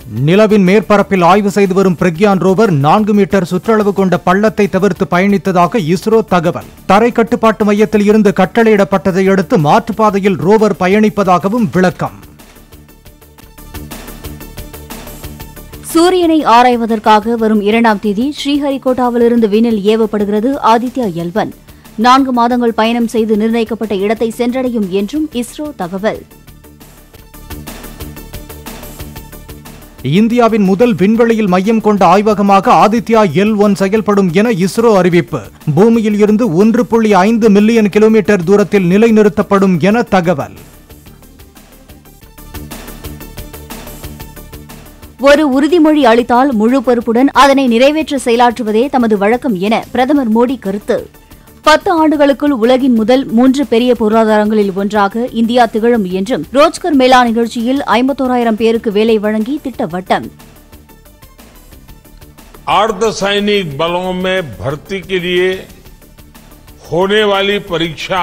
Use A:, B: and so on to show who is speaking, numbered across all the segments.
A: நிலவின் மேற்பரப்பில் ஆய்வு செய்து வரும் பிரக்யான் ரோவர் 4 மீட்டர் சுற்றளவு கொண்ட பள்ளத்தை தவிர்த்து பயணித்ததாக இஸ்ரோ தகவல். தரை கட்டுப்பாட்டு மையத்தில் இருந்து கட்டளையிடப்பட்டதை அடுத்து மாற்றுப்பாதையில் ரோவர் பயணிப்பதாகவும் விளக்கம்.
B: சூரியனை ஆராய்வதற்காக வரும் 2ஆம் தேதி ஸ்ரீஹரிகோட்டாவிலிருந்து விண்ணில் ஏவப்படுகிறது ஆதித்யா L1. 4 மாதங்கள் பயணம் செய்து நிர்ணயிக்கப்பட்ட இடத்தை சென்றடையும் என்றும் இஸ்ரோ தகவல்.
A: இந்தியாவின் முதல் விண்வெளியில் மையம் கொண்ட ஆய்வகமாக ஆதித்யா L1 செயல்படும் என இஸ்ரோ அறிவிப்பு. பூமியில் இருந்து 1.5 மில்லியன் கிலோமீட்டர் தூரத்தில் நிலைநிறுத்தப்படும் என தகவல்.
B: ஒரு உறுதிமொழி அளித்தால் முழு பொறுப்புடன் அதனை நிறைவேற்ற செயலாற்றுவதே தமது வழக்கம் என பிரதமர் மோடி கருத்து. 10 ஆண்டுகளுக்குள் உலகின் முதல் 3 பெரிய பொருளாதாரங்களில் ஒன்றாக இந்தியா திகழும் என்றும் ரோஜ்கர் மேளா நிகழ்ச்சியில் 51,000 பேருக்கு வேலை வழங்கி திட்டவட்டம்.
C: अर्धसैनिक बलों में भर्ती के लिए होने वाली परीक्षा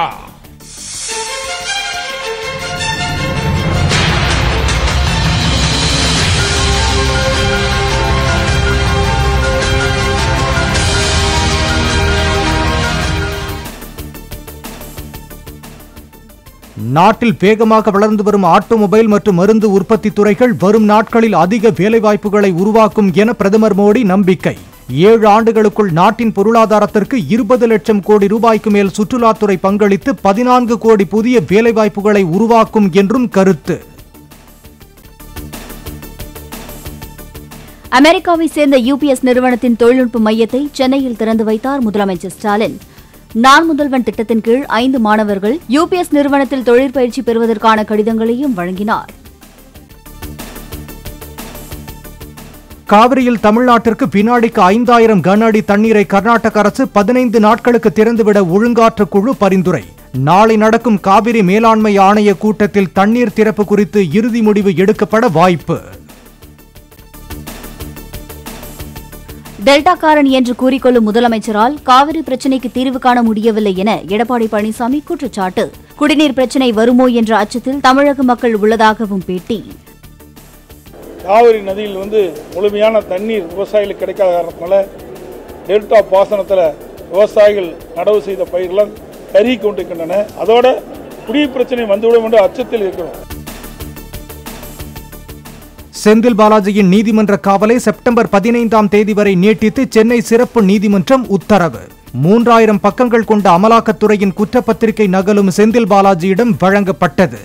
A: நாட்டில் வேகமாக வளர்ந்து வரும் ஆட்டோமொபைல் மற்றும் மருந்து உற்பத்தி துறைகள் வரும் நாட்களில் அதிக வேலைவாய்ப்புகளை உருவாக்கும் என பிரதமர் மோடி நம்பிக்கை. 7 ஆண்டுகளுக்குள் நாட்டின் பொருளாதாரத்திற்கு 20 லட்சம் கோடி ரூபாய்க்கு மேல் சுற்றுலாத்துறை பங்களித்து 14 கோடி புதிய வேலைவாய்ப்புகளை உருவாக்கும் என்றும் கருத்து.
B: அமெரிக்காவை சேர்ந்த UPS நிறுவனத்தின் தொழில்நுட்ப மையத்தை சென்னையில் திறந்து வைத்தார் முதலமைச்சர் ஸ்டாலின். நான் முதல்வன் திட்டத்தின் கீழ் 5 மாணவர்கள் UPS நிறுவனத்தில் தொழிற்பயிற்சி பெறுவதற்கான கடிதங்களையும் வழங்கினார்.
A: காவிரியில் தமிழ்நாட்டிற்கு வினாடிக்கு 5,000 கன அடி தண்ணீரை கர்நாடக அரசு 15 நாட்களுக்கு திறந்துவிட ஒழுங்காற்று குழு பரிந்துரை. நாளை நடக்கும் காவிரி மேலாண்மை ஆணைய கூட்டத்தில் தண்ணீர் திறப்பு குறித்து இறுதி முடிவு எடுக்கப்பட வாய்ப்பு.
B: டெல்டாக்காரன் என்று கூறிக்கொள்ளும் முதலமைச்சரால் காவிரி பிரச்சினைக்கு தீர்வு காண முடியவில்லை என எடப்பாடி பழனிசாமி குற்றச்சாட்டு. குடிநீர் பிரச்சினை வருமோ என்ற அச்சத்தில் தமிழக மக்கள் உள்ளதாகவும் பேட்டி.
D: காவிரி நதியில் முழுமையான தண்ணீர் விவசாயிகளுக்கு கிடைக்காத காரணத்தினால டெல்டா பாசனத்தில் விவசாயிகள் நடவு செய்த பயிர்கள் கருகி கொண்டிருக்கின்றன. அதோட குடிநீர் பிரச்சனை வந்துவிடும் என்ற அச்சத்தில் இருக்கிறோம்.
A: செந்தில் பாலாஜியின் நீதிமன்ற காவலை செப்டம்பர் 15ஆம் தேதி வரை நீட்டித்து சென்னை சிறப்பு நீதிமன்றம் உத்தரவு. 3000 பக்கங்கள் கொண்ட அமலாக்கத்துறையின் குற்றப்பத்திரிகை நகலும் செந்தில் பாலாஜியிடம் வழங்கப்பட்டது.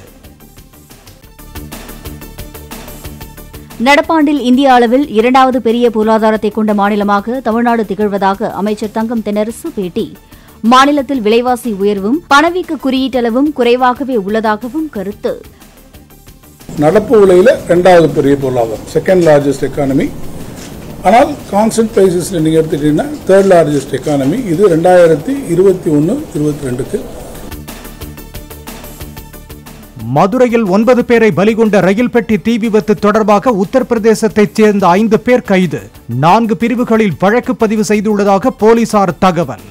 B: நடப்பாண்டில் இந்திய அளவில் 2வது பெரிய பொருளாதாரத்தை கொண்ட மாநிலமாக தமிழ்நாடு திகழ்வதாக அமைச்சர் தங்கம் தென்னரசு பேட்டி. மாநிலத்தில் விலைவாசி உயர்வும் பணவீக்க குறியீட்டளவும் குறைவாகவே உள்ளதாகவும் கருத்து.
E: நடப்பு விலையில் 2வது பெரிய பொருளாதாரம், செகண்ட் லார்ஜஸ்ட் எக்கானமி. ஆனால் கான்ஸ்டன்ட் பிரைசஸ்ல நீங்க எடுத்துட்டீங்கன்னா 3rd லார்ஜஸ்ட் எக்கானமி. இது 2021-22க்கு.
A: மதுரையில் 9 பேரை பலிகொண்ட ரயில் பெட்டி தீ விபத்து தொடர்பாக உத்தரப்பிரதேசத்தைச் சேர்ந்த 5 பேர் கைது. 4 பிரிவுகளில் வழக்கு பதிவு செய்துள்ளதாக போலீசார் தகவல்.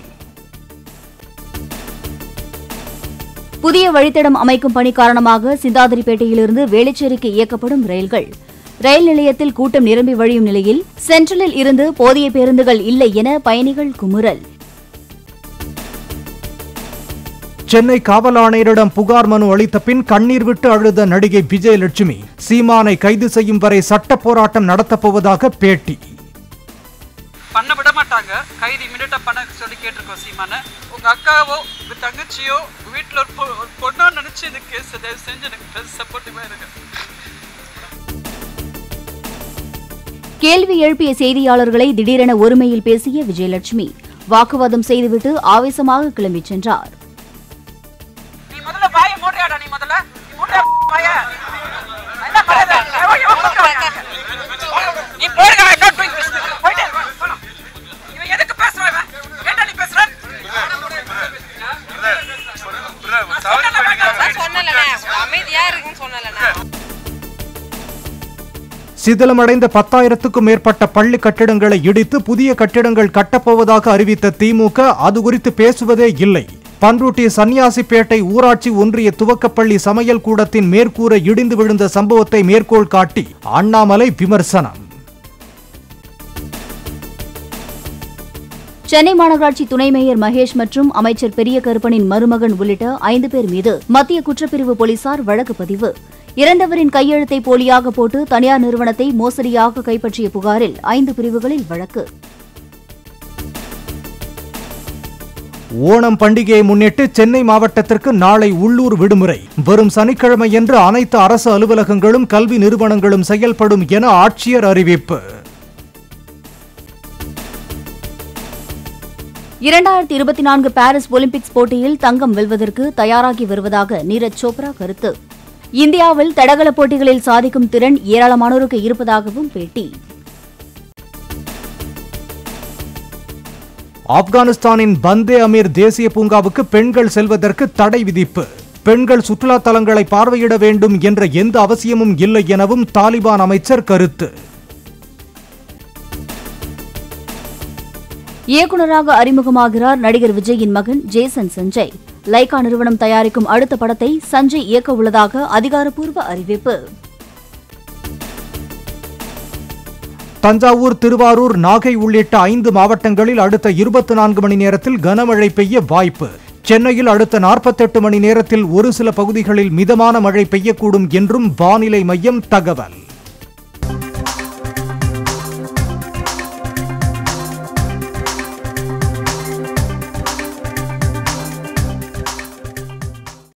B: புதிய வழித்தடம் அமைக்கும் பணி காரணமாக சிந்தாதிரிப்பேட்டையிலிருந்து வேளச்சேரிக்கு இயக்கப்படும் ரயில்கள். ரயில் நிலையத்தில் கூட்டம் நிரம்பி வழியும் நிலையில் சென்ட்ரலில் இருந்து போதிய பேருந்துகள் இல்லை என பயணிகள் குமுறல்.
A: சென்னை காவல் ஆணையரிடம் புகார் மனு அளித்த பின் கண்ணீர் விட்டு அழுத நடிகை விஜயலட்சுமி. சீமானை கைது செய்யும் வரை சட்ட போராட்டம் நடத்தப்போவதாக பேட்டி.
F: பண்ண விட மாட்டாங்க, கைது இமிடியேட்டா பண்ண சொல்லி கேட்டிருக்கோம் சீமான. உங்க அக்காவோ உங்க தங்கச்சியோ வீட்டில் ஒரு பொண்ணா நினைச்சு இந்த கேஸ் தயவு செஞ்சு எனக்கு சப்போர்ட்டிவா இருங்க.
B: கேள்வி எழுப்பிய செய்தியாளர்களை திடீரென ஒருமையில் பேசிய விஜயலட்சுமி வாக்குவாதம் செய்துவிட்டு ஆவேசமாக கிளம்பிச் சென்றார்.
F: நீ முதல்ல வாயை மூடுறியாடா, நீ முதல்ல வாயை. நீ போடுங்க, போயிட்டு இவன் எதுக்கு பேசுறான்? கேட்டா நீ பேசுற?
A: சிதிலமடைந்த 10,000க்கும் மேற்பட்ட பள்ளி கட்டிடங்களை இடித்து புதிய கட்டிடங்கள் கட்டப்போவதாக அறிவித்த திமுக அது குறித்து பேசுவதே இல்லை. பன்ருட்டி சன்னியாசிப்பேட்டை ஊராட்சி ஒன்றிய துவக்கப்பள்ளி சமையல் கூடத்தின் மேற்கூரை இடிந்து விழுந்த சம்பவத்தை மேற்கோள் காட்டி அண்ணாமலை விமர்சனம்.
B: சென்னை மாநகராட்சி துணை மேயர் மகேஷ் மற்றும் அமைச்சர் பெரிய கருப்பனின் மருமகன் உள்ளிட்ட 5 பேர் மீது மத்திய குற்றப்பிரிவு போலீசார் வழக்கு பதிவு. இறந்தவரின் கையெழுத்தை போலியாக போட்டு தனியார் நிறுவனத்தை மோசடியாக கைப்பற்றிய புகாரில் 5 பிரிவுகளில் வழக்கு.
A: ஓணம் பண்டிகையை முன்னிட்டு சென்னை மாவட்டத்திற்கு நாளை உள்ளூர் விடுமுறை. வரும் சனிக்கிழமையன்று அனைத்து அரசு அலுவலகங்களும் கல்வி நிறுவனங்களும் செயல்படும் என ஆட்சியர் அறிவிப்பு.
B: 2024 பாரிஸ் ஒலிம்பிக்ஸ் போட்டியில் தங்கம் வெல்வதற்கு தயாராகி வருவதாக நீரஜ் சோப்ரா கருத்து. இந்தியாவில் தடகள போட்டிகளில் சாதிக்கும் திறன் ஏராளமானோருக்கு இருப்பதாகவும் பேட்டி.
A: ஆப்கானிஸ்தானின் பந்தே அமீர் தேசிய பூங்காவுக்கு பெண்கள் செல்வதற்கு தடை விதிப்பு. பெண்கள் சுற்றுலா தலங்களை பார்வையிட வேண்டும் என்ற எந்த அவசியமும் இல்லை எனவும் தாலிபான் அமைச்சர் கருத்து.
B: இயக்குநராக அறிமுகமாகிறார் நடிகர் விஜயின் மகன் ஜேசன் சஞ்சய். லைகா நிறுவனம் தயாரிக்கும் அடுத்த படத்தை சஞ்சய் இயக்க உள்ளதாக அதிகாரப்பூர்வ அறிவிப்பு.
A: தஞ்சாவூர், திருவாரூர், நாகை உள்ளிட்ட 5 மாவட்டங்களில் அடுத்த 24 மணி நேரத்தில் கனமழை பெய்ய வாய்ப்பு. சென்னையில் அடுத்த 48 மணி நேரத்தில் ஒரு சில பகுதிகளில் மிதமான மழை பெய்யக்கூடும் என்றும் வானிலை மையம் தகவல்.